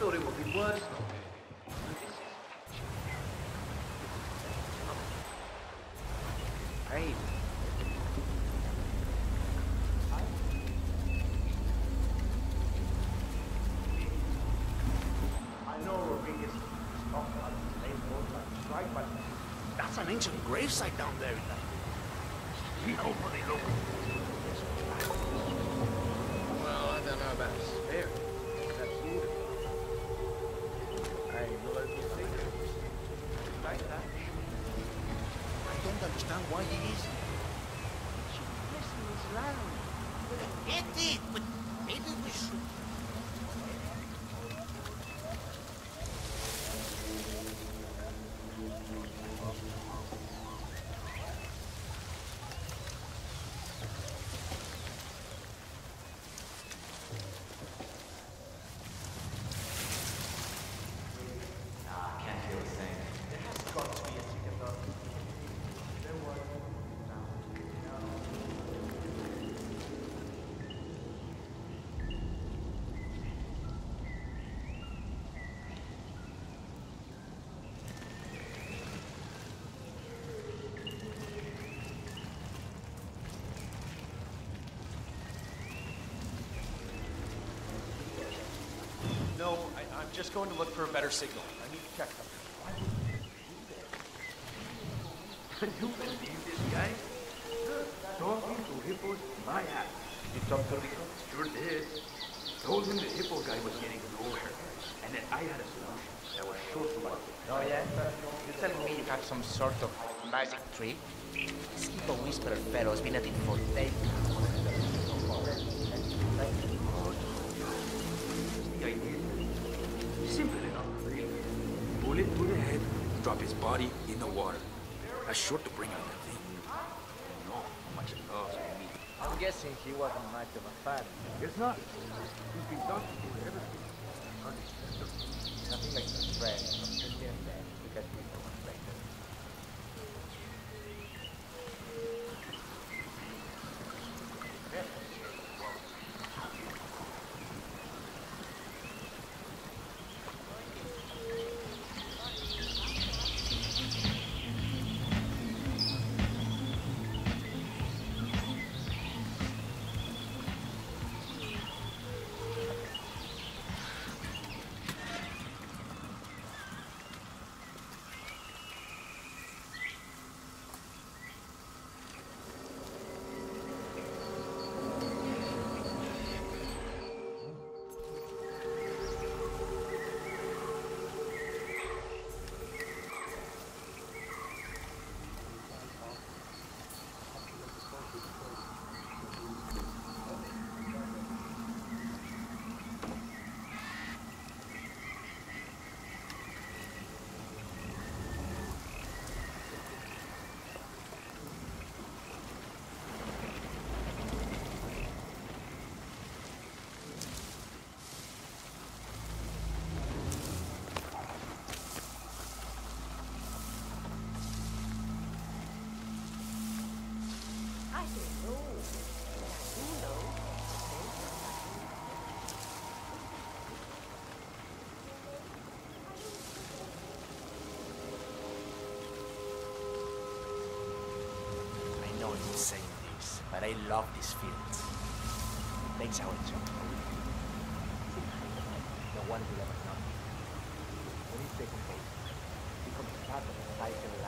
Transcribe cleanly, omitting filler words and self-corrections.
thought it would be worse though. Hey. I know Rodriguez talked about the slave boat like strike, but that's an ancient gravesite down there. We hope they look. Well, I don't know about spare. That's beautiful. I know that you think like that. I don't understand why he is. This land. Get it, but maybe we should. No, I'm just going to look for a better signal. I need to check something. You believe this guy? Talking to hippos, my ass. You talk to Rico? Sure did. Told him the hippo guy was getting nowhere, and that I had a solution that was sure to work. Oh, yeah? You're telling me you have some sort of magic trick? This hippo whisperer fellow's been at it for days. The idea is simple enough, really. Bullet to the head, drop his body in the water. That's sure to bring out the thing. You know how much it loves me. I'm guessing he wasn't much of a fan. Guess not. He's been talking to everything. Nothing like a friend from Christian death because people were later. Saying this, but I love these fields. It makes our job. No one will ever know. When he's taken place, he becomes part of the cycle